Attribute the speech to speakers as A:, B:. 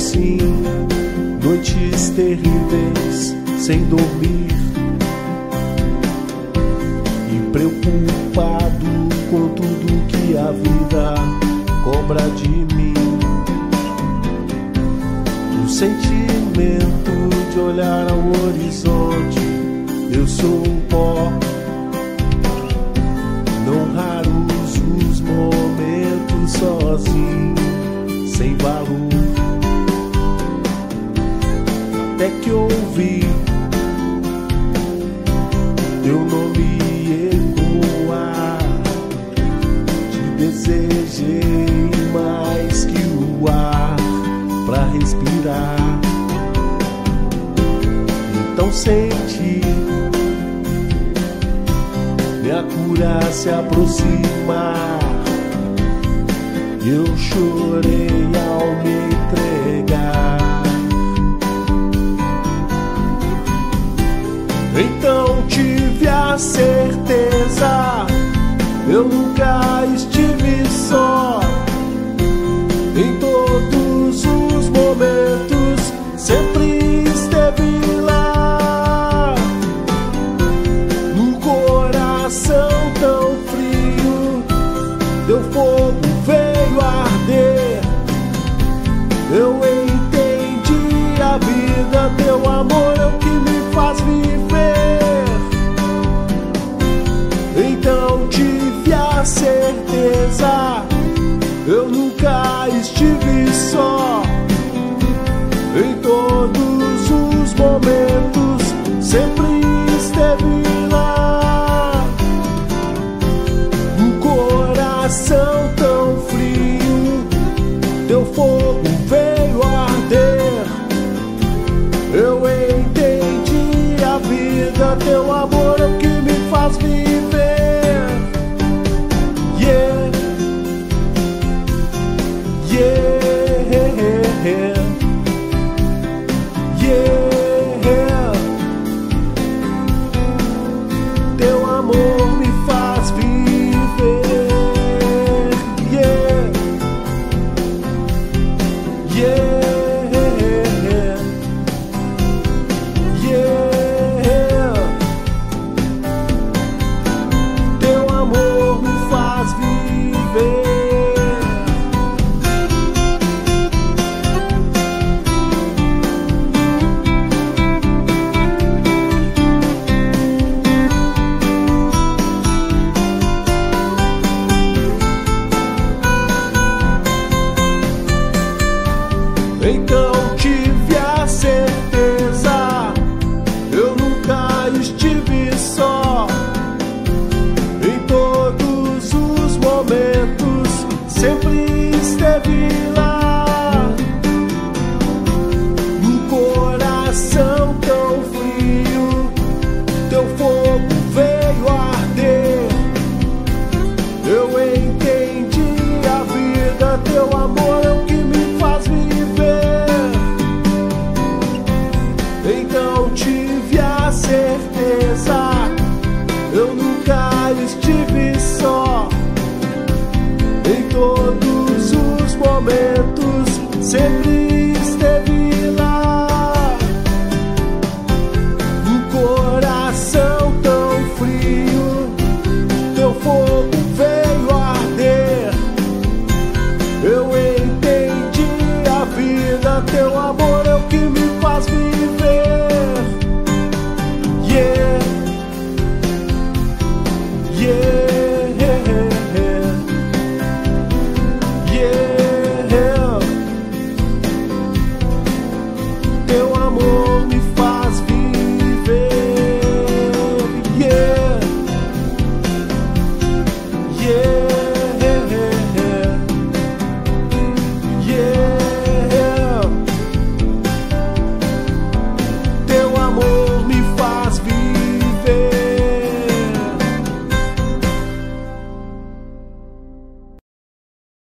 A: sim, noites terríveis sem dormir, e preocupado com tudo que a vida cobra de mim. O sentimento de olhar ao horizonte, eu sou o pó. Não raros os momentos sozinho, sem valor, até que ouvi teu nome ecoar. Te desejei mais que o ar pra respirar. Então senti minha cura se aproximar. Eu chorei ao me entregar. Então tive a certeza, eu nunca estive só. Em todos os momentos sempre esteve lá. Num coração tão frio, teu fogo veio arder. Eu entendi a vida, teu amor é o que me faz viver. Então tive a certeza, eu nunca estive só. Em todos os momentos sempre esteve lá. Um coração tão frio, teu fogo veio arder. Eu entendi a vida, teu amor é o que me faz viver. Yeah, yeah, yeah. Teu amor me faz viver. Yeah, yeah, yeah. Teu amor me faz viver. Então tive a certeza, eu nunca estive só. Em todos os momentos sempre esteve lá. Um coração tão frio, teu fogo veio arder. Eu entendi a vida, teu amor é o que me faz viver. Então tive a certeza, eu nunca estive só. Em todos os momentos sempre